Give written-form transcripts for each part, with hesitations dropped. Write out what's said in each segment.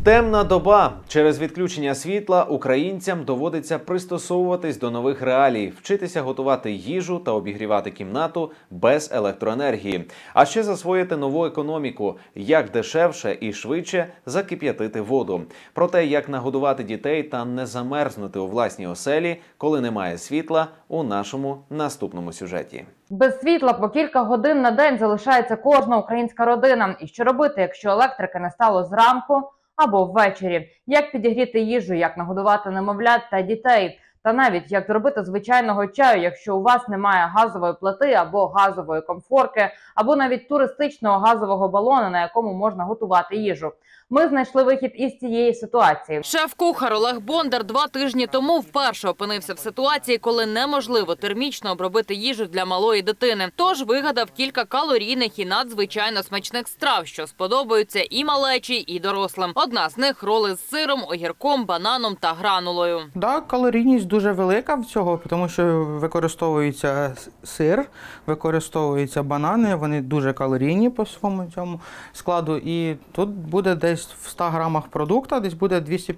Темна доба. Через відключення світла українцям доводиться пристосовуватись до нових реалій, вчитися готувати їжу та обігрівати кімнату без електроенергії. А ще засвоїти нову економіку, як дешевше і швидше закип'ятити воду. Про те, як нагодувати дітей та не замерзнути у власній оселі, коли немає світла, у нашому наступному сюжеті. Без світла по кілька годин на день залишається кожна українська родина. І що робити, якщо електрики не стало зранку або ввечері? Як підігріти їжу, як нагодувати немовлят та дітей? Та навіть як зробити звичайного чаю, якщо у вас немає газової плити або газової комфорки, або навіть туристичного газового балона, на якому можна готувати їжу. Ми знайшли вихід із цієї ситуації. Шеф-кухар Олег Бондар 2 тижні тому вперше опинився в ситуації, коли неможливо термічно обробити їжу для малої дитини. Тож вигадав кілька калорійних і надзвичайно смачних страв, що сподобаються і малечі, і дорослим. Одна з них – роли з сиром, огірком, бананом та гранулою. Так, калорійність дуже велика в цього, тому що використовується сир, використовуються банани, вони дуже калорійні по своєму цьому складу. І тут буде десь в 100 грамах продукту, десь буде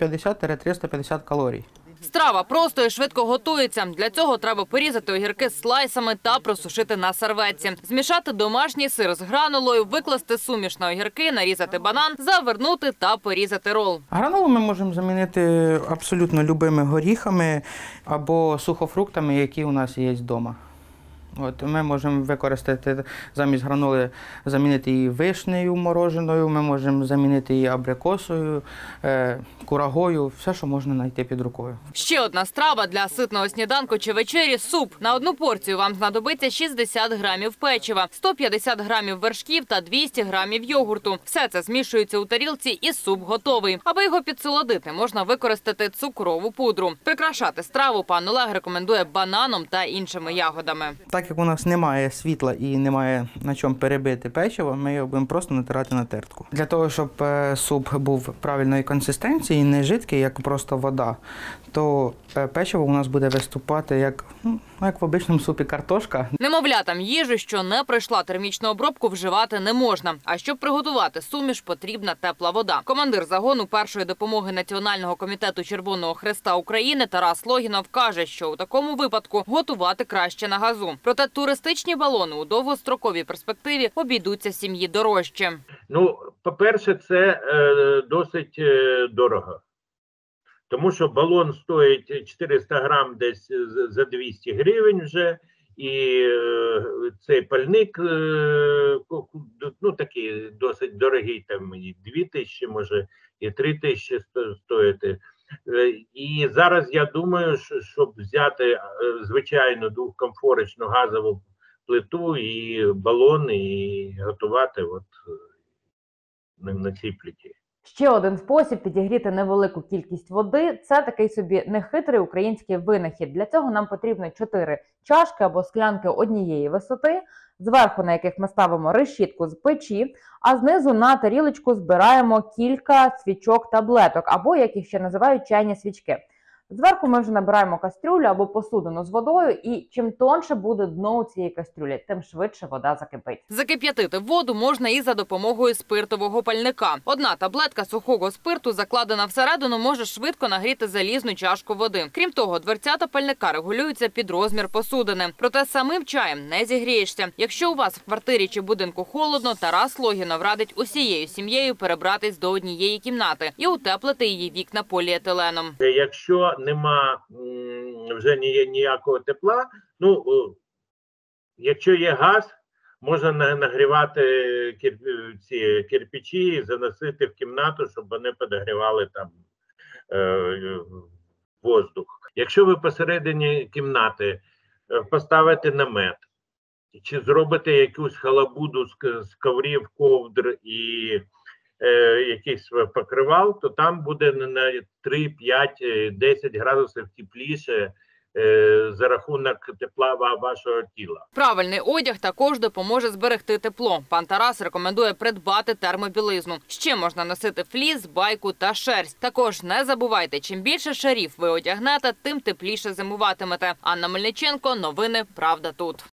250-350 калорій. Страва просто і швидко готується. Для цього треба порізати огірки слайсами та просушити на серветці. Змішати домашній сир з гранулою, викласти суміш на огірки, нарізати банан, завернути та порізати рол. Гранулу ми можемо замінити абсолютно любими горіхами або сухофруктами, які у нас є вдома. Ми можемо використати замість гранули, замінити її вишнею мороженою, ми можемо замінити її абрикосою, курагою, все, що можна знайти під рукою. Ще одна страва для ситного сніданку чи вечері – суп. На одну порцію вам знадобиться 60 грамів печива, 150 грамів вершків та 200 грамів йогурту. Все це змішується у тарілці і суп готовий. Аби його підсолодити, можна використати цукрову пудру. Прикрашати страву пан Олег рекомендує бананом та іншими ягодами. Так як у нас немає світла і немає на чому перебити печиво, ми його будемо просто натирати на тертку. Для того, щоб суп був правильної консистенції, не жидкий, як просто вода, то печиво у нас буде виступати як в обичному супі картошка. Немовлятам їжу, що не пройшла термічну обробку, вживати не можна. А щоб приготувати суміш, потрібна тепла вода. Командир загону першої допомоги Національного комітету Червоного Хреста України Тарас Логінов каже, що у такому випадку готувати краще на газу. Проте туристичні балони у довгостроковій перспективі обійдуться сім'ї дорожче. По-перше, це досить дорого. Тому що балон стоїть 400 грам десь за 200 гривень вже, і цей пальник, такий досить дорогий, там і 2000, може, і 3000 стоїть. І зараз я думаю, щоб взяти звичайну двохкомфорочну газову плиту і балон, і готувати на цій плиті. Ще один спосіб підігріти невелику кількість води – це такий собі нехитрий український винахід. Для цього нам потрібно 4 чашки або склянки однієї висоти, зверху на яких ми ставимо решітку з печі, а знизу на тарілочку збираємо кілька свічок таблеток, або, як їх ще називають, чайні свічки. Зверху ми вже набираємо кастрюлю або посудину з водою, і чим тонше буде дно у цієї кастрюлі, тим швидше вода закипить. Закип'ятити воду можна і за допомогою спиртового пальника. Одна таблетка сухого спирту, закладена всередину, може швидко нагріти залізну чашку води. Крім того, дверцята пальника регулюються під розмір посудини. Проте самим чаєм не зігрієшся. Якщо у вас в квартирі чи будинку холодно, Тарас Логінов радить усією сім'єю перебратись до однієї кімнати і утеплити її вікна поліетиленом. Якщо нема вже ніякого тепла, якщо є газ, можна нагрівати ці кирпичі і заносити в кімнату, щоб вони підігрівали там воздух. Якщо ви посередині кімнати поставите намет, чи зробите якусь халабуду з коврів, ковдр і якийсь покривал, то там буде на 3, 5, 10 градусів тепліше за рахунок тепла вашого тіла. Правильний одяг також допоможе зберегти тепло. Пан Тарас рекомендує придбати термобілизну. Ще можна носити фліс, байку та шерсть. Також не забувайте, чим більше шарів ви одягнете, тим тепліше зимуватимете. Анна Мельниченко, новини «Правда тут».